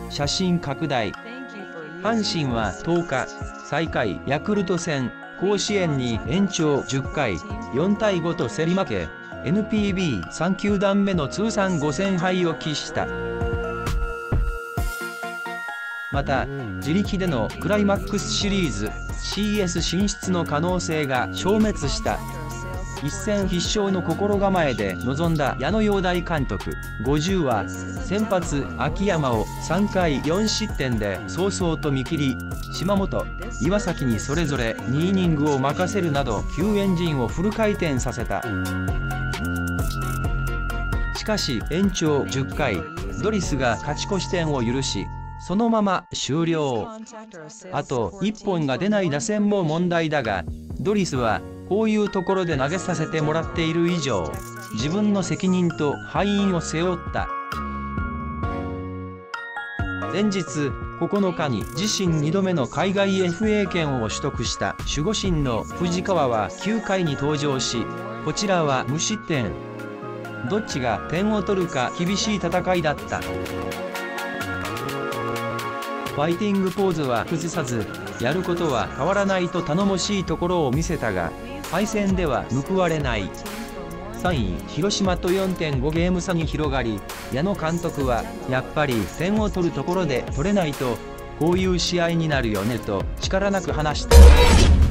写真拡大。阪神は10日、最下位ヤクルト戦、甲子園に延長10回、4対5と競り負け、NPB3 球団目の通算5000敗を喫した。また、自力でのクライマックスシリーズ CS 進出の可能性が消滅した。一戦必勝の心構えで臨んだ矢野洋大監督50は、先発秋山を3回4失点で早々と見切り、島本、岩崎にそれぞれ2イニングを任せるなど救援陣をフル回転させた。しかし延長10回、ドリスが勝ち越し点を許し、そのまま終了。あと1本が出ない打線も問題だが、ドリスはこういうところで投げさせてもらっている以上、自分の責任と敗因を背負った。前日9日に自身2度目の海外 FA 権を取得した守護神の藤川は9回に登場し、こちらは無失点。どっちが点を取るか厳しい戦いだった。ファイティングポーズは崩さず、やることは変わらないと頼もしいところを見せたが、敗戦では報われない。3位広島と 4.5 ゲーム差に広がり、矢野監督はやっぱり点を取るところで取れないとこういう試合になるよねと力なく話した。